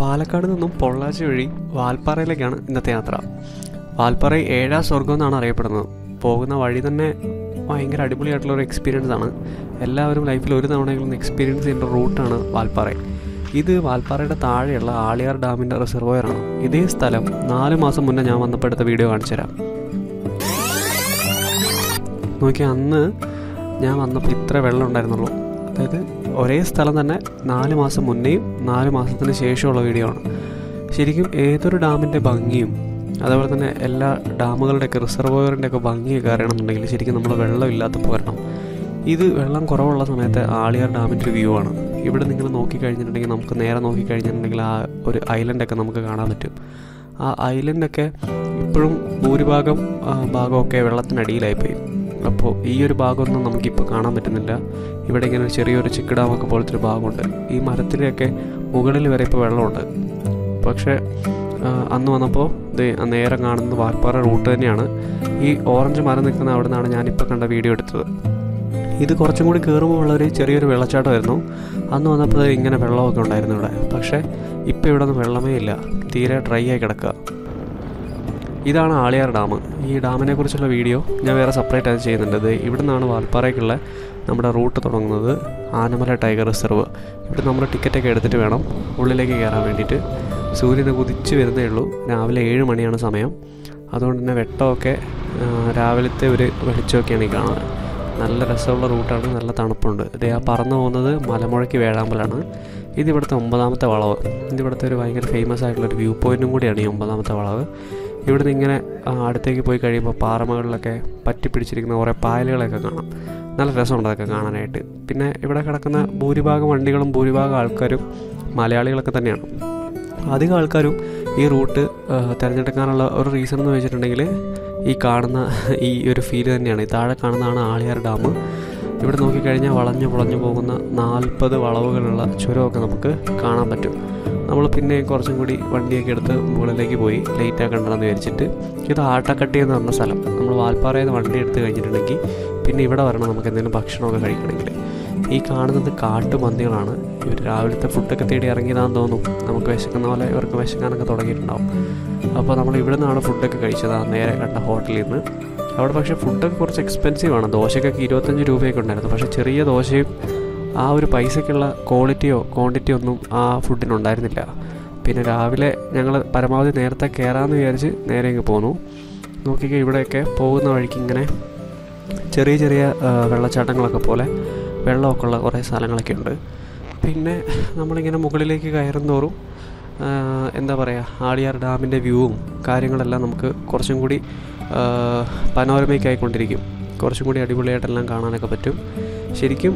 പാലക്കാട് നിന്നും പൊള്ളാച്ചി വഴി വാൽപ്പാറയിലേക്കാണ് ഇന്നത്തെ യാത്ര. വാൽപ്പാറ ഏഴാം സ്വർഗം എന്നാണ് അറിയപ്പെടുന്നത്. പോകുന്ന വഴി തന്നെ ഭയങ്കര അടിപൊളിയായിട്ടുള്ളൊരു എക്സ്പീരിയൻസ് ആണ്. എല്ലാവരും ലൈഫിൽ ഒരു തവണയെങ്കിലും എക്സ്പീരിയൻസ് ചെയ്യേണ്ട റൂട്ടാണ് വാൽപ്പാറ. ഇത് വാൽപ്പാറയുടെ താഴെയുള്ള ആളിയാർ ഡാമിൻ്റെ റിസർവോയറാണ്. ഇതേ സ്ഥലം 4 മാസം മുന്നേ ഞാൻ വന്നപ്പോൾ എടുത്ത വീഡിയോ കാണിച്ചു തരാം. നോക്കിയാൽ അന്ന് ഞാൻ വന്നപ്പോൾ ഇത്ര വെള്ളം ഉണ്ടായിരുന്നുള്ളൂ. അതായത് ഒരേ സ്ഥലം തന്നെ 4 മാസം മുന്നേയും 4 മാസത്തിന് ശേഷമുള്ള വീഡിയോ ആണ്. ശരിക്കും ഏതൊരു ഡാമിൻ്റെ ഭംഗിയും അതേപോലെ തന്നെ എല്ലാ ഡാമുകളുടെയൊക്കെ റിസർവോയറിൻ്റെയൊക്കെ ഭംഗിയൊക്കെ അറിയണമെന്നുണ്ടെങ്കിൽ ശരിക്കും നമ്മൾ വെള്ളം ഇല്ലാത്തപ്പോൾ വരണം. ഇത് വെള്ളം കുറവുള്ള സമയത്ത് ആളിയാർ ഡാമിൻ്റെ ഒരു വ്യൂ ആണ്. ഇവിടെ നിങ്ങൾ നോക്കിക്കഴിഞ്ഞിട്ടുണ്ടെങ്കിൽ നമുക്ക് നേരെ നോക്കിക്കഴിഞ്ഞിട്ടുണ്ടെങ്കിൽ ആ ഒരു ഐലൻഡൊക്കെ നമുക്ക് കാണാൻ പറ്റും. ആ ഐലൻഡൊക്കെ ഇപ്പോഴും ഭൂരിഭാഗം ഭാഗമൊക്കെ വെള്ളത്തിനടിയിലായിപ്പോയി. അപ്പോൾ ഈ ഒരു ഭാഗമൊന്നും നമുക്കിപ്പോൾ കാണാൻ പറ്റുന്നില്ല. ഇവിടെ ഇങ്ങനെ ചെറിയൊരു ചിക്ക് ഡാമൊക്കെ പോലത്തെ ഒരു ഭാഗമുണ്ട്. ഈ മരത്തിൻ്റെയൊക്കെ മുകളിൽ വരെ ഇപ്പോൾ വെള്ളമുണ്ട്. പക്ഷേ അന്ന് വന്നപ്പോൾ നേരെ കാണുന്നത് വാൽപ്പാറ റൂട്ട് തന്നെയാണ്. ഈ ഓറഞ്ച് മരം നിൽക്കുന്ന അവിടെ നിന്നാണ് ഞാനിപ്പോൾ കണ്ട വീഡിയോ എടുത്തത്. ഇത് കുറച്ചും കൂടി കയറുമ്പോൾ ഉള്ളൊരു ചെറിയൊരു വെള്ളച്ചാട്ടമായിരുന്നു. അന്ന് വന്നപ്പോൾ ഇങ്ങനെ വെള്ളമൊക്കെ ഉണ്ടായിരുന്നു ഇവിടെ. പക്ഷേ ഇപ്പോൾ ഇവിടെ ഒന്നും വെള്ളമേ ഇല്ല, തീരെ ഡ്രൈ ആയി കിടക്കുക. ഇതാണ് ആളിയാർ ഡാം. ഈ ഡാമിനെ കുറിച്ചുള്ള വീഡിയോ ഞാൻ വേറെ സെപ്പറേറ്റ് ആയിട്ട് ചെയ്യുന്നുണ്ട്. ഇവിടെ നിന്നാണ് വാൽപ്പാറയ്ക്കുള്ള നമ്മുടെ റൂട്ട് തുടങ്ങുന്നത്. Anamalai tiger reserve. ഇവിടെ നമ്മൾ ടിക്കറ്റൊക്കെ എടുത്തിട്ട് വേണം ഉള്ളിലേക്ക് കയറാൻ വേണ്ടിയിട്ട്. സൂര്യന് കുതിച്ച് വരുന്നേ ഉള്ളൂ. രാവിലെ 7 മണിയാണ് സമയം. അതുകൊണ്ട് തന്നെ വെട്ടമൊക്കെ രാവിലത്തെ ഒരു വെളിച്ചമൊക്കെയാണ് ഈ കാണുന്നത്. നല്ല രസമുള്ള റൂട്ടാണ്, നല്ല തണുപ്പുണ്ട്. ഇതേ ആ പറന്നു പോകുന്നത് മലമുഴക്കി വേഴാമ്പലാണ്. ഇതിവിടുത്തെ 9ാമത്തെ വളവ്. ഇതിവിടുത്തെ ഒരു ഭയങ്കര ഫേമസ് ആയിട്ടുള്ളൊരു വ്യൂ പോയിൻറ്റും കൂടിയാണ് ഈ 9ാമത്തെ വളവ്. ഇവിടുന്ന് ഇങ്ങനെ അടുത്തേക്ക് പോയി കഴിയുമ്പോൾ പാറമകളിലൊക്കെ പറ്റിപ്പിടിച്ചിരിക്കുന്ന കുറേ പായലുകളൊക്കെ കാണാം. നല്ല രസമുണ്ട് അതൊക്കെ കാണാനായിട്ട്. പിന്നെ ഇവിടെ കിടക്കുന്ന ഭൂരിഭാഗം വണ്ടികളും ഭൂരിഭാഗം ആൾക്കാരും മലയാളികളൊക്കെ തന്നെയാണ്. അധികം ആൾക്കാരും ഈ റൂട്ട് തിരഞ്ഞെടുക്കാനുള്ള ഒരു റീസൺ എന്ന് വെച്ചിട്ടുണ്ടെങ്കിൽ ഈ കാണുന്ന ഈ ഒരു ഫീൽ തന്നെയാണ്. ഈ താഴെ കാണുന്നതാണ് ആളിയാർ ഡാം. ഇവിടെ നോക്കിക്കഴിഞ്ഞാൽ വളഞ്ഞു പുളഞ്ഞു പോകുന്ന 40 വളവുകളുള്ള ചുരമൊക്കെ നമുക്ക് കാണാൻ പറ്റും. നമ്മൾ പിന്നെ കുറച്ചും കൂടി വണ്ടിയൊക്കെ എടുത്ത് മുകളിലേക്ക് പോയി ലേറ്റ് ആക്കണ്ടെന്ന് വിചാരിച്ചിട്ട്. ഇത് ആട്ടക്കട്ടി എന്ന് പറഞ്ഞ സ്ഥലം. നമ്മൾ വാൽപ്പാറയിൽ നിന്ന് വണ്ടി എടുത്ത് കഴിഞ്ഞിട്ടുണ്ടെങ്കിൽ പിന്നെ ഇവിടെ വരണം നമുക്ക് എന്തെങ്കിലും ഭക്ഷണമൊക്കെ കഴിക്കണമെങ്കിൽ. ഈ കാണുന്നത് കാട്ടുപന്നികളാണ്. ഇവർ രാവിലത്തെ ഫുഡൊക്കെ തേടി ഇറങ്ങിയതാണെന്ന് തോന്നുന്നു. നമുക്ക് വിശക്കുന്ന പോലെ ഇവർക്ക് വിശക്കാനൊക്കെ തുടങ്ങിയിട്ടുണ്ടാവും. അപ്പോൾ നമ്മൾ ഇവിടെ നിന്നാണ് ഫുഡൊക്കെ കഴിച്ചത്, നേരെ കണ്ട ഹോട്ടലിൽ നിന്ന്. അവിടെ പക്ഷേ ഫുഡൊക്കെ കുറച്ച് എക്സ്പെൻസീവാണ്. ദോശയ്ക്കൊക്കെ 25 രൂപയൊക്കെ ഉണ്ടായിരുന്നു. പക്ഷേ ചെറിയ ദോശയും ആ ഒരു പൈസയ്ക്കുള്ള ക്വാളിറ്റിയോ ക്വാണ്ടിറ്റിയോ ഒന്നും ആ ഫുഡിനുണ്ടായിരുന്നില്ല. പിന്നെ രാവിലെ ഞങ്ങൾ പരമാവധി നേരത്തെ കയറാമെന്ന് വിചാരിച്ച് നേരെ ഇങ്ങ് പോന്നു. നോക്കിക്കുക, ഇവിടെയൊക്കെ പോകുന്ന വഴിക്ക് ഇങ്ങനെ ചെറിയ ചെറിയ വെള്ളച്ചാട്ടങ്ങളൊക്കെ പോലെ വെള്ളമൊക്കെ ഉള്ള കുറേ സ്ഥലങ്ങളൊക്കെ ഉണ്ട്. പിന്നെ നമ്മളിങ്ങനെ മുകളിലേക്ക് കയറും തോറും എന്താ പറയുക, ആളിയാർ ഡാമിൻ്റെ വ്യൂവും കാര്യങ്ങളെല്ലാം നമുക്ക് കുറച്ചും കൂടി പനോരമയ്ക്കായിക്കൊണ്ടിരിക്കും. കുറച്ചും കൂടി അടിപൊളിയായിട്ടെല്ലാം കാണാനൊക്കെ പറ്റും. ശരിക്കും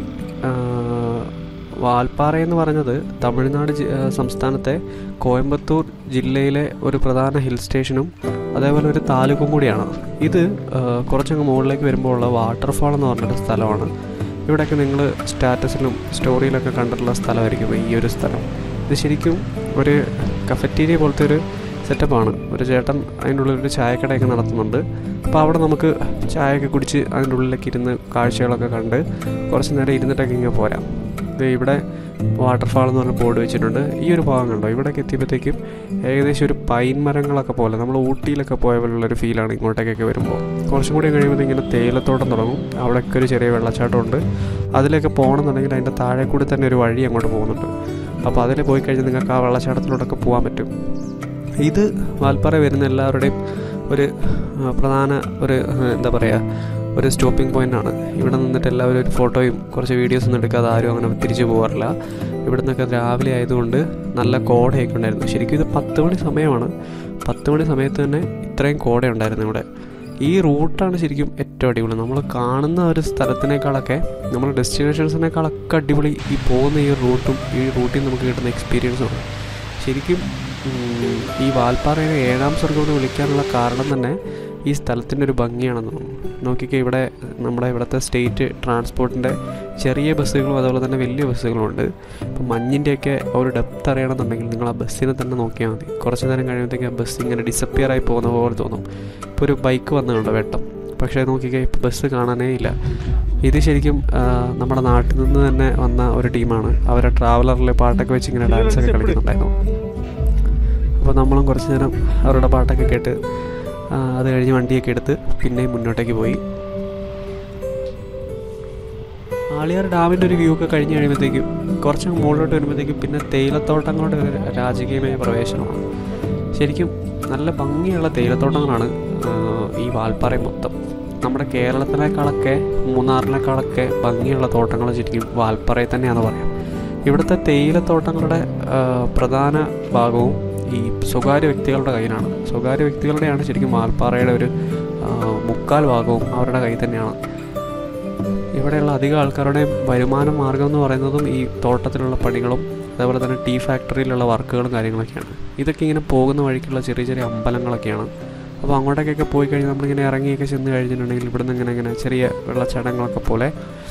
വാൽപ്പാറ എന്ന് പറഞ്ഞത് തമിഴ്നാട് സംസ്ഥാനത്തെ കോയമ്പത്തൂർ ജില്ലയിലെ ഒരു പ്രധാന ഹിൽ സ്റ്റേഷനും അതേപോലെ ഒരു താലൂക്കും കൂടിയാണ്. ഇത് കുറച്ചങ്ങ് മുകളിലേക്ക് വരുമ്പോൾ ഉള്ള വാട്ടർഫാൾ എന്ന് പറഞ്ഞൊരു സ്ഥലമാണ്. ഇവിടെയൊക്കെ നിങ്ങൾ സ്റ്റാറ്റസിലും സ്റ്റോറിയിലൊക്കെ കണ്ടിട്ടുള്ള സ്ഥലമായിരിക്കും ഈ ഒരു സ്ഥലം. ഇത് ശരിക്കും ഒരു കഫറ്റീരിയ പോലത്തെ ഒരു സെറ്റപ്പാണ്. ഒരു ചേട്ടൻ അതിൻ്റെ ഉള്ളിലൊരു ചായക്കടയൊക്കെ നടത്തുന്നുണ്ട്. അപ്പോൾ അവിടെ നമുക്ക് ചായയൊക്കെ കുടിച്ച് അതിൻ്റെ ഉള്ളിലേക്ക് ഇരുന്ന് കാഴ്ചകളൊക്കെ കണ്ട് കുറച്ച് നേരം ഇരുന്നിട്ടൊക്കെ ഇങ്ങനെ പോരാം. ഇവിടെ വാട്ടർഫാൾ എന്ന് പറഞ്ഞ ബോർഡ് വെച്ചിട്ടുണ്ട്. ഈ ഒരു ഭാഗം കണ്ടോ, ഇവിടേക്ക് എത്തിയപ്പോഴത്തേക്കും ഏകദേശം ഒരു പൈൻ മരങ്ങളൊക്കെ പോലെ നമ്മൾ ഊട്ടിയിലൊക്കെ പോയ പോലുള്ളൊരു ഫീലാണ് ഇങ്ങോട്ടേക്കൊക്കെ വരുമ്പോൾ. കുറച്ചും കൂടി കഴിയുമ്പോൾ ഇങ്ങനെ തേയിലത്തോട്ടം തുടങ്ങും. അവിടെയൊക്കെ ഒരു ചെറിയ വെള്ളച്ചാട്ടമുണ്ട്. അതിലേക്ക് പോകണമെന്നുണ്ടെങ്കിൽ അതിൻ്റെ താഴെ കൂടി തന്നെ ഒരു വഴി അങ്ങോട്ട് പോകുന്നുണ്ട്. അപ്പോൾ അതിൽ പോയി കഴിഞ്ഞാൽ നിങ്ങൾക്ക് ആ വെള്ളച്ചാട്ടത്തിലോട്ടൊക്കെ പോകാൻ പറ്റും. ഇത് വാൽപ്പാറ വരുന്ന എല്ലാവരുടെയും ഒരു പ്രധാന ഒരു എന്താ പറയുക, ഒരു സ്റ്റോപ്പിംഗ് പോയിൻ്റാണ്. ഇവിടെ നിന്നിട്ട് എല്ലാവരും ഒരു ഫോട്ടോയും കുറച്ച് വീഡിയോസൊന്നും എടുക്കാതെ ആരും അങ്ങനെ തിരിച്ചു പോകാറില്ല. ഇവിടെ നിന്നൊക്കെ രാവിലെ ആയതുകൊണ്ട് നല്ല കോടയൊക്കെ ഉണ്ടായിരുന്നു. ശരിക്കും ഇത് 10 മണി സമയമാണ്. 10 മണി സമയത്ത് തന്നെ ഇത്രയും കോട ഉണ്ടായിരുന്നു ഇവിടെ. ഈ റൂട്ടാണ് ശരിക്കും ഏറ്റവും അടിപൊളി. നമ്മൾ കാണുന്ന ഒരു സ്ഥലത്തിനേക്കാളൊക്കെ നമ്മുടെ ഡെസ്റ്റിനേഷൻസിനേക്കാളൊക്കെ അടിപൊളി ഈ പോകുന്ന ഈ റൂട്ടും ഈ റൂട്ടിൽ നമുക്ക് കിട്ടുന്ന എക്സ്പീരിയൻസുമാണ്. ശരിക്കും ഈ വാൽപ്പാറയെ 7ാം സ്വർഗം എന്ന് വിളിക്കാനുള്ള കാരണം തന്നെ ഈ സ്ഥലത്തിൻ്റെ ഒരു ഭംഗിയാണെന്ന് തോന്നുന്നു. നോക്കിക്കുക, ഇവിടെ നമ്മുടെ ഇവിടുത്തെ സ്റ്റേറ്റ് ട്രാൻസ്പോർട്ടിൻ്റെ ചെറിയ ബസ്സുകളും അതുപോലെ തന്നെ വലിയ ബസ്സുകളും ഉണ്ട്. ഇപ്പോൾ മഞ്ഞിൻ്റെയൊക്കെ ഒരു ഡെപ്ത് അറിയണമെന്നുണ്ടെങ്കിൽ നിങ്ങൾ ആ ബസ്സിനെ തന്നെ നോക്കിയാൽ മതി. കുറച്ച് നേരം കഴിയുമ്പോഴത്തേക്ക് ആ ബസ് ഇങ്ങനെ ഡിസപ്പിയർ ആയി പോകുന്ന പോലെ തോന്നും. ഇപ്പോൾ ഒരു ബൈക്ക് വന്നിട്ടുണ്ട് വെട്ടം, പക്ഷേ നോക്കിക്കുക ഇപ്പോൾ ബസ് കാണാനേ ഇല്ല. ഇത് ശരിക്കും നമ്മുടെ നാട്ടിൽ നിന്ന് തന്നെ വന്ന ഒരു ടീമാണ്. അവരെ ട്രാവലറിൽ പാട്ടൊക്കെ വെച്ച് ഇങ്ങനെ ഡാൻസൊക്കെ കളിക്കുന്നുണ്ടായിരുന്നു. നമ്മളും കുറച്ച് നേരം അവരുടെ പാട്ടൊക്കെ കേട്ട് അത് കഴിഞ്ഞ് വണ്ടിയൊക്കെ എടുത്ത് പിന്നെയും മുന്നോട്ടേക്ക് പോയി. ആളിയാർ ഡാമിൻ്റെ ഒരു വ്യൂ ഒക്കെ കഴിഞ്ഞ് കഴിയുമ്പോഴത്തേക്കും കുറച്ച് മുകളിലോട്ട് വരുമ്പോഴത്തേക്കും പിന്നെ തേയിലത്തോട്ടങ്ങളുടെ ഒരു രാജകീയമായ പ്രവേശനമാണ്. ശരിക്കും നല്ല ഭംഗിയുള്ള തേയിലത്തോട്ടങ്ങളാണ് ഈ വാൽപ്പാറ മൊത്തം. നമ്മുടെ കേരളത്തിനേക്കാളൊക്കെ മൂന്നാറിനേക്കാളൊക്കെ ഭംഗിയുള്ള തോട്ടങ്ങൾ ശരിക്കും വാൽപ്പാറയിൽ തന്നെയാണെന്ന് പറയാം. ഇവിടുത്തെ തേയിലത്തോട്ടങ്ങളുടെ പ്രധാന ഭാഗവും ഈ സ്വകാര്യ വ്യക്തികളുടെ കയ്യിലാണ്. സ്വകാര്യ വ്യക്തികളുടെയാണ് ശരിക്കും വാൽപ്പാറയുടെ ഒരു 3/4 ഭാഗവും അവരുടെ കയ്യിൽ തന്നെയാണ്. ഇവിടെയുള്ള അധികം ആൾക്കാരുടെയും വരുമാന മാർഗം എന്ന് പറയുന്നതും ഈ തോട്ടത്തിലുള്ള പണികളും അതേപോലെ തന്നെ ടീ ഫാക്ടറിയിലുള്ള വർക്കുകളും കാര്യങ്ങളൊക്കെയാണ്. ഇതൊക്കെ ഇങ്ങനെ പോകുന്ന വഴിക്കുള്ള ചെറിയ ചെറിയ അമ്പലങ്ങളൊക്കെയാണ്. അപ്പോൾ അങ്ങോട്ടേക്കൊക്കെ പോയി കഴിഞ്ഞാൽ നമ്മളിങ്ങനെ ഇറങ്ങിയൊക്കെ ചെന്ന് കഴിഞ്ഞിട്ടുണ്ടെങ്കിൽ ഇവിടുന്ന് ഇങ്ങനെ ചെറിയ വെള്ളച്ചാട്ടങ്ങളൊക്കെ പോലെ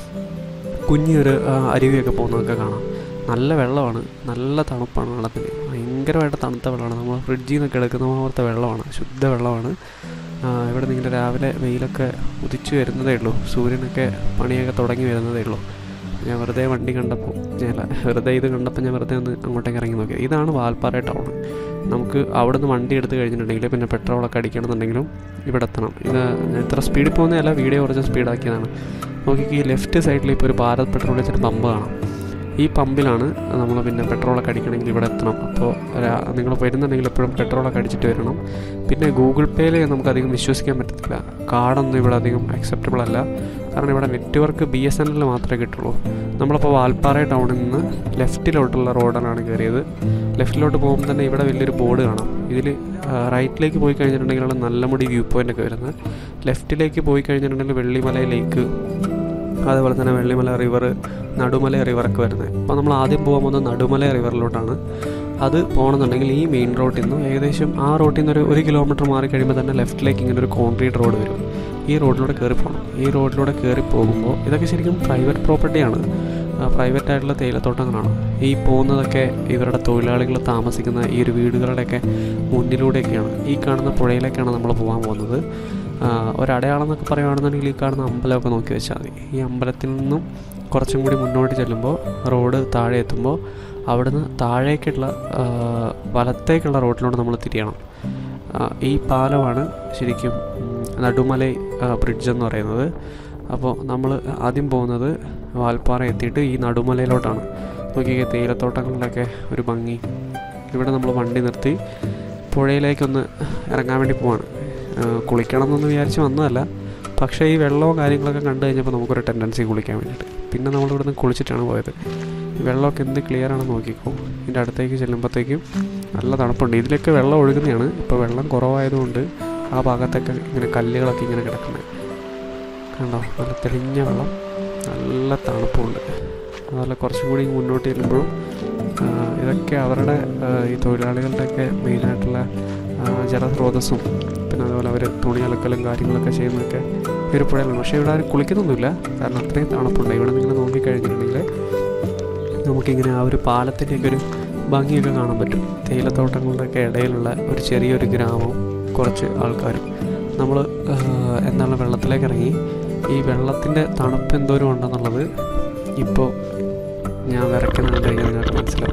കുഞ്ഞൊരു അരുവിയൊക്കെ പോകുന്നതൊക്കെ കാണാം. നല്ല വെള്ളമാണ്, നല്ല തണുപ്പാണ് വെള്ളത്തിന്. ഭയങ്കരമായിട്ട് തണുത്ത വെള്ളമാണ്. നമ്മൾ ഫ്രിഡ്ജിൽ നിന്നൊക്കെ എടുക്കുന്ന പോലത്തെ വെള്ളമാണ്, ശുദ്ധ വെള്ളമാണ്. ഇവിടെ നിങ്ങളുടെ രാവിലെ വെയിലൊക്കെ ഉദിച്ചു വരുന്നതേ ഉള്ളൂ, സൂര്യനൊക്കെ പണിയൊക്കെ തുടങ്ങി വരുന്നതേ ഉള്ളൂ. ഞാൻ വെറുതെ വണ്ടി കണ്ടപ്പോൾ വെറുതെ ഇത് കണ്ടപ്പോൾ ഞാൻ വെറുതെ ഒന്ന് അങ്ങോട്ടേക്ക് ഇറങ്ങി നോക്കി. ഇതാണ് വാൽപ്പാറ ടൗൺ. നമുക്ക് അവിടെ നിന്ന് വണ്ടി എടുത്ത് കഴിഞ്ഞിട്ടുണ്ടെങ്കിൽ പിന്നെ പെട്രോളൊക്കെ അടിക്കണമെന്നുണ്ടെങ്കിലും ഇവിടെ എത്തണം. ഇത് ഇത്ര സ്പീഡിൽ പോകുന്നതല്ല, വീഡിയോ കുറച്ച് സ്പീഡാക്കിയതാണ്. നോക്കി ഈ ലെഫ്റ്റ് സൈഡിൽ ഇപ്പോൾ ഒരു ഭാരത് പെട്രോൾ വെച്ചിട്ട് പമ്പ് കാണാം. ഈ പമ്പിലാണ് നമ്മൾ പിന്നെ പെട്രോളൊക്കെ അടിക്കണമെങ്കിൽ ഇവിടെ എത്തണം. അപ്പോൾ നിങ്ങൾ വരുന്നുണ്ടെങ്കിൽ എപ്പോഴും പെട്രോളൊക്കെ അടിച്ചിട്ട് വരണം. പിന്നെ ഗൂഗിൾ പേയിൽ നമുക്കധികം വിശ്വസിക്കാൻ പറ്റത്തില്ല. കാർഡൊന്നും ഇവിടെ അധികം അക്സെപ്റ്റബിൾ അല്ല. കാരണം ഇവിടെ നെറ്റ്വർക്ക് BSNL മാത്രമേ കിട്ടുള്ളൂ. നമ്മളിപ്പോൾ വാൽപ്പാറ ടൗണിൽ നിന്ന് ലെഫ്റ്റിലോട്ടുള്ള റോഡിലാണ് കയറിയത്. ലെഫ്റ്റിലോട്ട് പോകുമ്പോൾ തന്നെ ഇവിടെ വലിയൊരു ബോർഡ് കാണാം. ഇതിൽ റൈറ്റിലേക്ക് പോയി കഴിഞ്ഞിട്ടുണ്ടെങ്കിലാണ് നല്ലമുടി വ്യൂ പോയിൻ്റൊക്കെ വരുന്നത്. ലെഫ്റ്റിലേക്ക് പോയി കഴിഞ്ഞിട്ടുണ്ടെങ്കിൽ വെള്ളിമല ലേക്ക്, അതുപോലെ തന്നെ വെള്ളിമല റിവർ, നടുമല റിവറൊക്കെ വരുന്നത്. അപ്പോൾ നമ്മൾ ആദ്യം പോകാൻ പോകുന്നത് നടുമല റിവറിലോട്ടാണ്. അത് പോകണമെന്നുണ്ടെങ്കിൽ ഈ മെയിൻ റോഡിൽ നിന്ന് ഏകദേശം ആ റോഡിൽ നിന്ന് ഒരു 1 കിലോമീറ്റർ മാറി കഴിയുമ്പോൾ തന്നെ ലെഫ്റ്റിലേക്ക് ഇങ്ങനെ ഒരു കോൺക്രീറ്റ് റോഡ് വരും. ഈ റോഡിലൂടെ കയറി പോകണം. ഈ റോഡിലൂടെ കയറി പോകുമ്പോൾ ഇതൊക്കെ ശരിക്കും പ്രൈവറ്റ് പ്രോപ്പർട്ടിയാണ്, പ്രൈവറ്റ് ആയിട്ടുള്ള തേയിലത്തോട്ടങ്ങളാണ്. ഈ പോകുന്നതൊക്കെ ഇവരുടെ തൊഴിലാളികൾ താമസിക്കുന്ന ഈ ഒരു വീടുകളുടെയൊക്കെ മുന്നിലൂടെയൊക്കെയാണ്. ഈ കാണുന്ന പുഴയിലേക്കാണ് നമ്മൾ പോകാൻ പോകുന്നത്. ഒരടയാളം എന്നൊക്കെ പറയുകയാണെന്നുണ്ടെങ്കിൽ ഈ കാണുന്ന അമ്പലമൊക്കെ നോക്കി വെച്ചാൽ മതി. ഈ അമ്പലത്തിൽ നിന്നും കുറച്ചും കൂടി മുന്നോട്ട് ചെല്ലുമ്പോൾ റോഡ് താഴെ എത്തുമ്പോൾ അവിടുന്ന് താഴേക്കുള്ള വലത്തേക്കുള്ള റോഡിലോട്ട് നമ്മൾ തിരിയണം. ഈ പാലമാണ് ശരിക്കും നടുമല ബ്രിഡ്ജ് എന്ന് പറയുന്നത്. അപ്പോൾ നമ്മൾ ആദ്യം പോകുന്നത് വാൽപ്പാറ എത്തിയിട്ട് ഈ നടുമലയിലോട്ടാണ്. നോക്കിയ തേയിലത്തോട്ടങ്ങളിലൊക്കെ ഒരു ഭംഗി. ഇവിടെ നമ്മൾ വണ്ടി നിർത്തി പുഴയിലേക്കൊന്ന് ഇറങ്ങാൻ വേണ്ടി പോവാണ്. കുളിക്കണം എന്നൊന്ന് വിചാരിച്ച് വന്നതല്ല, പക്ഷേ ഈ വെള്ളവും കാര്യങ്ങളൊക്കെ കണ്ടു കഴിഞ്ഞപ്പോൾ നമുക്കൊരു ടെൻഡൻസി കുളിക്കാൻ വേണ്ടിയിട്ട്. പിന്നെ നമ്മളിവിടുന്ന് കുളിച്ചിട്ടാണ് പോയത്. വെള്ളമൊക്കെ എന്ത് ക്ലിയർ ആണെന്ന് നോക്കിക്കോ. ഇതിൻ്റെ അടുത്തേക്ക് ചെല്ലുമ്പോഴത്തേക്കും നല്ല തണുപ്പുണ്ട്. ഇതിലൊക്കെ വെള്ളം ഒഴുകുന്നതാണ്. ഇപ്പോൾ വെള്ളം കുറവായതുകൊണ്ട് ആ ഭാഗത്തൊക്കെ ഇങ്ങനെ കല്ലുകളൊക്കെ ഇങ്ങനെ കിടക്കുന്നത് കണ്ടോ. നല്ല തെളിഞ്ഞ വെള്ളം, നല്ല തണുപ്പുണ്ട്. അതുപോലെ കുറച്ചും കൂടി മുന്നോട്ട് ചെല്ലുമ്പോഴും ഇതൊക്കെ അവരുടെ ഈ തൊഴിലാളികളുടെയൊക്കെ മെയിനായിട്ടുള്ള ജലസ്രോതസ്സും പിന്നെ അതുപോലെ അവർ തുണി അലക്കലും കാര്യങ്ങളൊക്കെ ചെയ്യുന്നതൊക്കെ ഈ ഒരു പുഴയിലാണ്. പക്ഷേ ഇവിടെ ആരും കുളിക്കുന്നൊന്നുമില്ല, കാരണം അത്രയും തണുപ്പുണ്ട്. ഇവിടെ നിങ്ങൾ നോക്കിക്കഴിഞ്ഞിട്ടുണ്ടെങ്കിൽ നമുക്കിങ്ങനെ ആ ഒരു പാലത്തിൻ്റെയൊക്കെ ഒരു ഭംഗിയൊക്കെ കാണാൻ പറ്റും. തേയിലത്തോട്ടങ്ങളുടെയൊക്കെ ഇടയിലുള്ള ഒരു ചെറിയൊരു ഗ്രാമവും കുറച്ച് ആൾക്കാരും. നമ്മൾ എന്താണ് വെള്ളത്തിലേക്ക് ഇറങ്ങി. ഈ വെള്ളത്തിൻ്റെ തണുപ്പ് എന്തോരം ഉണ്ടെന്നുള്ളത് ഇപ്പോൾ ഞാൻ വിറയ്ക്കുന്നുണ്ട് കഴിഞ്ഞാൽ നിങ്ങൾക്ക് മനസ്സിലാവും.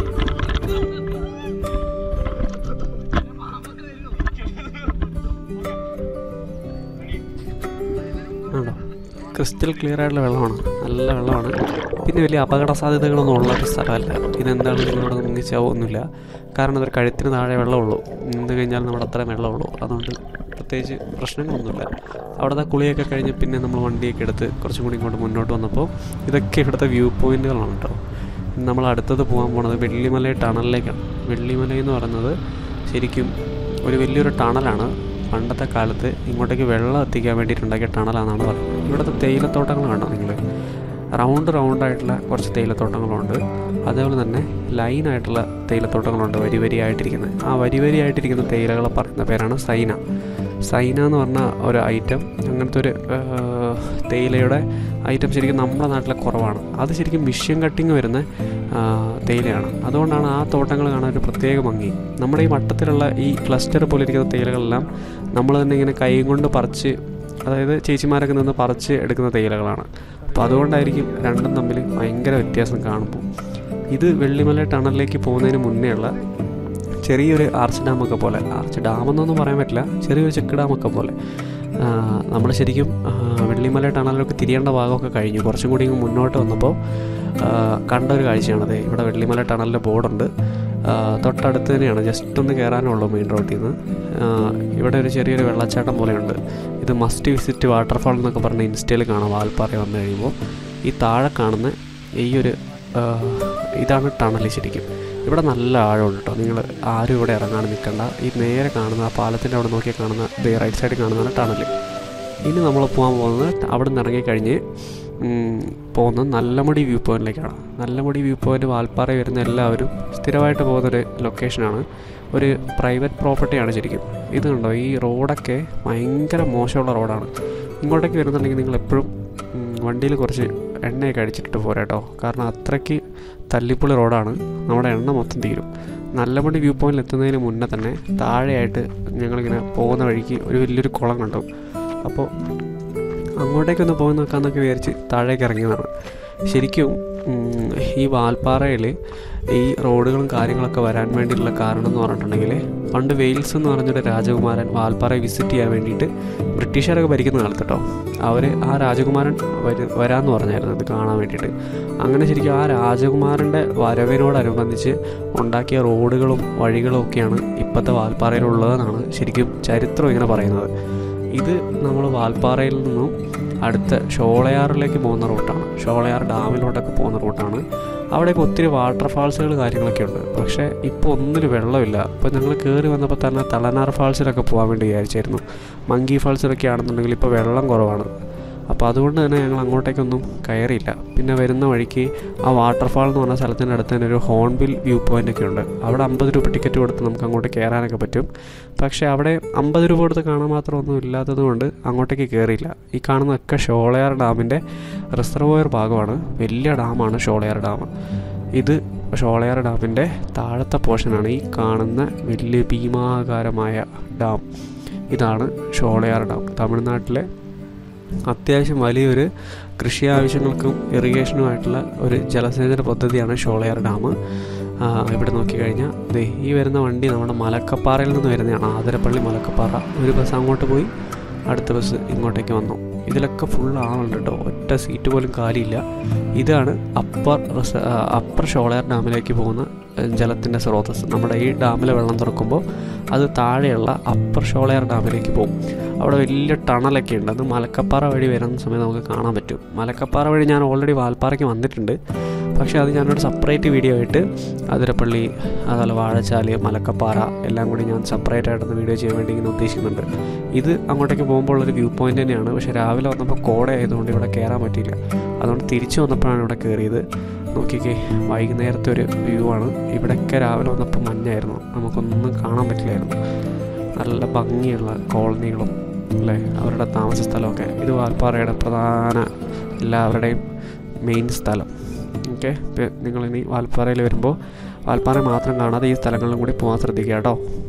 ആണോ, ക്രിസ്റ്റൽ ക്ലിയർ ആയിട്ടുള്ള വെള്ളമാണ്, നല്ല വെള്ളമാണ്. പിന്നെ വലിയ അപകട സാധ്യതകളൊന്നും ഉള്ളൊരു സ്ഥലമല്ല. ഇതെന്താണ് നിങ്ങളോട് മുങ്ങിച്ചാവൊന്നുമില്ല, കാരണം അതൊരു കഴുത്തിന് താഴെ വെള്ളമുള്ളൂ. നിന്ന് കഴിഞ്ഞാൽ നമ്മുടെ അത്രയും വെള്ളമുള്ളൂ. അതുകൊണ്ട് പ്രത്യേകിച്ച് പ്രശ്നങ്ങളൊന്നുമില്ല. അവിടുത്തെ കുളിയൊക്കെ കഴിഞ്ഞ് പിന്നെ നമ്മൾ വണ്ടിയൊക്കെ എടുത്ത് കുറച്ചും കൂടി ഇങ്ങോട്ട് മുന്നോട്ട് വന്നപ്പോൾ ഇതൊക്കെ ഇവിടുത്തെ വ്യൂ പോയിൻറ്റുകളാണ് കേട്ടോ. നമ്മൾ അടുത്തത് പോകാൻ പോണത് വെള്ളിമല ടണലിലേക്കാണ്. വെള്ളിമല എന്ന് പറയുന്നത് ശരിക്കും ഒരു വലിയൊരു ടണലാണ്. പണ്ടത്തെ കാലത്ത് ഇങ്ങോട്ടേക്ക് വെള്ളം എത്തിക്കാൻ വേണ്ടിയിട്ടുണ്ടാക്കിയ ടണലാണെന്നാണ് പറയുന്നത്. ഇവിടുത്തെ തേയിലത്തോട്ടങ്ങൾ കണ്ടോ നിങ്ങൾ? റൗണ്ടായിട്ടുള്ള കുറച്ച് തേയിലത്തോട്ടങ്ങളുണ്ട്. അതേപോലെ തന്നെ ലൈനായിട്ടുള്ള തേയിലത്തോട്ടങ്ങളുണ്ട്, വരിയായിട്ടിരിക്കുന്നത്. ആ വരിയായിട്ടിരിക്കുന്ന തേയിലകളെ പറയുന്ന പേരാണ് സൈന. സൈന എന്ന് പറഞ്ഞ ഒരു ഐറ്റം, അങ്ങനത്തെ ഒരു തേയിലയുടെ ഐറ്റം ശരിക്കും നമ്മുടെ നാട്ടിലെ കുറവാണ്. അത് ശരിക്കും മിഷ്യൻ കട്ടിങ് വരുന്ന തേയിലയാണ്. അതുകൊണ്ടാണ് ആ തോട്ടങ്ങൾ കാണാൻ ഒരു പ്രത്യേക ഭംഗി. നമ്മുടെ ഈ വട്ടത്തിലുള്ള ഈ ക്ലസ്റ്റർ പോലെ ഇരിക്കുന്ന തേയിലകളെല്ലാം നമ്മൾ തന്നെ ഇങ്ങനെ കൈ കൊണ്ട് പറിച്ച്, അതായത് ചേച്ചിമാരൊക്കെ നിന്ന് പറിച്ച് എടുക്കുന്ന തേയിലകളാണ്. അപ്പോൾ അതുകൊണ്ടായിരിക്കും രണ്ടും തമ്മിൽ ഭയങ്കര വ്യത്യാസം കാണുമ്പോൾ. ഇത് വെള്ളിമല ടണലിലേക്ക് പോകുന്നതിന് മുന്നേ ഉള്ള ചെറിയൊരു ആർച്ച് ഡാമൊക്കെ പോലെ, ആർച്ച് ഡാമെന്നൊന്നും പറയാൻ പറ്റില്ല, ചെറിയൊരു ചെക്ക് ഡാമൊക്കെ പോലെ. നമ്മൾ ശരിക്കും വെള്ളിമല ടണലൊക്കെ തിരിയേണ്ട ഭാഗമൊക്കെ കഴിഞ്ഞു. കുറച്ചും കൂടി മുന്നോട്ട് വന്നപ്പോൾ കണ്ടൊരു കാഴ്ചയാണത്. ഇവിടെ വെള്ളിമല ടണലിൻ്റെ ബോർഡുണ്ട്, തൊട്ടടുത്ത് തന്നെയാണ്, ജസ്റ്റ് ഒന്ന് കയറാനുള്ളൂ മെയിൻ റോഡിൽ നിന്ന്. ഇവിടെ ഒരു ചെറിയൊരു വെള്ളച്ചാട്ടം പോലെയുണ്ട്. ഇത് മസ്റ്റ് വിസിറ്റ് വാട്ടർഫാൾ എന്നൊക്കെ പറഞ്ഞ് ഇൻസ്റ്റയിൽ കാണാം. വാൽപ്പാറ വന്നു കഴിയുമ്പോൾ ഈ താഴെ കാണുന്ന ഈ ഒരു ഇതാണ് ടണൽ. ശരിക്കും ഇവിടെ നല്ല ആഴമുണ്ട് കേട്ടോ. നിങ്ങൾ ആരും ഇവിടെ ഇറങ്ങാൻ നിൽക്കണ്ട. ഈ നേരെ കാണുന്ന ആ പാലത്തിൻ്റെ അവിടെ നോക്കിയാൽ കാണുന്ന റൈറ്റ് സൈഡിൽ കാണുന്നതാണ് ടണൽ. ഇനി നമ്മൾ പോകാൻ പോകുന്നത് അവിടെ നിന്ന് ഇറങ്ങിക്കഴിഞ്ഞ് പോകുന്നത് നല്ലമുടി വ്യൂ പോയിൻറ്റിലേക്കാണ്. നല്ലമുടി വ്യൂ പോയിൻറ്റ് വാൽപ്പാറ വരുന്ന എല്ലാവരും സ്ഥിരമായിട്ട് പോകുന്നൊരു ലൊക്കേഷനാണ്. ഒരു പ്രൈവറ്റ് പ്രോപ്പർട്ടിയാണ് ശരിക്കും. ഇത് കണ്ടോ, ഈ റോഡൊക്കെ ഭയങ്കര മോശമുള്ള റോഡാണ്. ഇങ്ങോട്ടേക്ക് വരുന്നുണ്ടെങ്കിൽ നിങ്ങളെപ്പോഴും വണ്ടിയിൽ കുറച്ച് എണ്ണയൊക്കെ അടിച്ചിട്ട് പോരാ കേട്ടോ. കാരണം അത്രയ്ക്ക് തല്ലിപ്പൊളി റോഡാണ്, നമ്മുടെ എണ്ണ മൊത്തം തീരും. നല്ലമുടി വ്യൂ പോയിൻറ്റിൽ എത്തുന്നതിന് മുന്നേ തന്നെ താഴെയായിട്ട് ഞങ്ങളിങ്ങനെ പോകുന്ന വഴിക്ക് ഒരു വലിയൊരു കുളം കണ്ടു. അപ്പോൾ അങ്ങോട്ടേക്കൊന്ന് പോയി നോക്കാമെന്നൊക്കെ വിചാരിച്ച് താഴേക്ക് ഇറങ്ങിയതാണ്. ശരിക്കും ഈ വാൽപ്പാറയിൽ ഈ റോഡുകളും കാര്യങ്ങളൊക്കെ വരാൻ വേണ്ടിയിട്ടുള്ള കാരണം എന്ന് പറഞ്ഞിട്ടുണ്ടെങ്കിൽ, പണ്ട് വെയിൽസ് എന്ന് പറഞ്ഞൊരു രാജകുമാരൻ വാൽപ്പാറയെ വിസിറ്റ് ചെയ്യാൻ വേണ്ടിയിട്ട് ബ്രിട്ടീഷുകാരൊക്കെ ഭരിക്കുന്ന കാലത്ത് കേട്ടോ, ആ രാജകുമാരൻ വരാമെന്ന് പറഞ്ഞായിരുന്നു ഇത് കാണാൻ വേണ്ടിയിട്ട്. അങ്ങനെ ശരിക്കും ആ രാജകുമാരൻ്റെ വരവിനോടനുബന്ധിച്ച് ഉണ്ടാക്കിയ റോഡുകളും വഴികളും ഒക്കെയാണ് ഇപ്പോഴത്തെ വാൽപ്പാറയിലുള്ളതെന്നാണ് ശരിക്കും ചരിത്രം ഇങ്ങനെ പറയുന്നത്. ഇത് നമ്മൾ വാൽപ്പാറയിൽ നിന്നും അടുത്ത ഷോളയാറിലേക്ക് പോകുന്ന റൂട്ടാണ്. ഷോളയാർ ഡാമിലോട്ടൊക്കെ പോകുന്ന റൂട്ടാണ്. അവിടെയൊക്കെ ഒത്തിരി വാട്ടർഫാൾസുകൾ കാര്യങ്ങളൊക്കെ ഉണ്ട്. പക്ഷേ ഇപ്പോൾ ഒന്നിനും വെള്ളമില്ല. ഇപ്പോൾ ഞങ്ങൾ കയറി വന്നപ്പോൾ തന്നെ തലനാർ ഫാൾസിലൊക്കെ പോകാൻ വേണ്ടി വിചാരിച്ചായിരുന്നു. മങ്കി ഫാൾസിലൊക്കെ ആണെന്നുണ്ടെങ്കിൽ ഇപ്പോൾ വെള്ളം കുറവാണ്. അപ്പോൾ അതുകൊണ്ട് തന്നെ ഞങ്ങൾ അങ്ങോട്ടേക്കൊന്നും കയറിയില്ല. പിന്നെ വരുന്ന വഴിക്ക് ആ വാട്ടർഫാൾ എന്ന് പറഞ്ഞ സ്ഥലത്തിൻ്റെ അടുത്ത് തന്നെ ഒരു ഹോൺബിൽ വ്യൂ പോയിൻ്റൊക്കെ ഉണ്ട്. അവിടെ 50 രൂപ ടിക്കറ്റ് കൊടുത്ത് നമുക്ക് അങ്ങോട്ട് കയറാനൊക്കെ പറ്റും. പക്ഷേ അവിടെ 50 രൂപ കൊടുത്ത് കാണാൻ മാത്രമൊന്നും ഇല്ലാത്തത് കൊണ്ട് അങ്ങോട്ടേക്ക് കയറിയില്ല. ഈ കാണുന്നതൊക്കെ ഷോളയാർ ഡാമിൻ്റെ റിസർവോയർ ഭാഗമാണ്. വലിയ ഡാമാണ് ഷോളയാർ ഡാം. ഇത് ഷോളയാർ ഡാമിൻ്റെ താഴത്തെ പോർഷനാണ് ഈ കാണുന്ന വലിയ ഭീമാകാരമായ ഡാം. ഇതാണ് ഷോളയാർ ഡാം. തമിഴ്നാട്ടിലെ അത്യാവശ്യം വലിയൊരു കൃഷി ആവശ്യങ്ങൾക്കും ഇറിഗേഷനുമായിട്ടുള്ള ഒരു ജലസേചന പദ്ധതിയാണ് ഷോളയാർ ഡാം. ഇവിടെ നോക്കിക്കഴിഞ്ഞാൽ ഈ വരുന്ന വണ്ടി നമ്മുടെ മലക്കപ്പാറയിൽ നിന്ന് വരുന്നതാണ്. ആതിരപ്പള്ളി മലക്കപ്പാറ. ഒരു ബസ് അങ്ങോട്ട് പോയി, അടുത്ത ബസ് ഇങ്ങോട്ടേക്ക് വന്നു. ഇതിലൊക്കെ ഫുൾ ആളുണ്ട് കേട്ടോ, ഒറ്റ സീറ്റ് പോലും കാലിയില്ല. ഇതാണ് അപ്പർ ഷോളയാർ ഡാമിലേക്ക് പോകുന്ന ജലത്തിൻ്റെ സ്രോതസ്. നമ്മുടെ ഈ ഡാമിലെ വെള്ളം തുറക്കുമ്പോൾ അത് താഴെയുള്ള അപ്പർ ഷോളയാർ ഡാമിലേക്ക് പോകും. അവിടെ വലിയ ടണലൊക്കെ ഉണ്ട്. അത് മലക്കപ്പാറ വഴി വരുന്ന സമയത്ത് നമുക്ക് കാണാൻ പറ്റും. മലക്കപ്പാറ വഴി ഞാൻ ഓൾറെഡി വാൽപ്പാറയ്ക്ക് വന്നിട്ടുണ്ട്. പക്ഷേ അത് ഞാനൊരു സെപ്പറേറ്റ് വീഡിയോ ആയിട്ട് അതിരപ്പള്ളി, അതുപോലെ വാഴച്ചാല്, മലക്കപ്പാറ എല്ലാം കൂടി ഞാൻ സെപ്പറേറ്റ് ആയിട്ടൊന്ന് വീഡിയോ ചെയ്യാൻ വേണ്ടി ഇങ്ങനെ ഉദ്ദേശിക്കുന്നുണ്ട്. ഇത് അങ്ങോട്ടേക്ക് പോകുമ്പോൾ ഉള്ളൊരു വ്യൂ പോയിൻ്റ് തന്നെയാണ്. പക്ഷേ രാവിലെ വന്നപ്പോൾ കോട ആയതുകൊണ്ട് ഇവിടെ കയറാൻ പറ്റിയില്ല. അതുകൊണ്ട് തിരിച്ചു വന്നപ്പോഴാണ് ഇവിടെ കയറിയത്. നോക്കിക്കേ, വൈകുന്നേരത്തെ ഒരു വ്യൂ ആണ്. ഇവിടെയൊക്കെ രാവിലെ വന്നപ്പോൾ മഞ്ഞായിരുന്നു, നമുക്കൊന്നും കാണാൻ പറ്റില്ലായിരുന്നു. നല്ല ഭംഗിയുള്ള കോളനികളും അല്ലേ, അവരുടെ താമസ സ്ഥലമൊക്കെ. ഇത് വാൽപ്പാറയുടെ പ്രധാന എല്ലാവരുടെയും മെയിൻ സ്ഥലം. ഓക്കെ, നിങ്ങളിനി വാൽപ്പാറയിൽ വരുമ്പോൾ വാൽപ്പാറ മാത്രം കാണാതെ ഈ സ്ഥലങ്ങളിലും കൂടി പോകാൻ ശ്രദ്ധിക്കുക കേട്ടോ.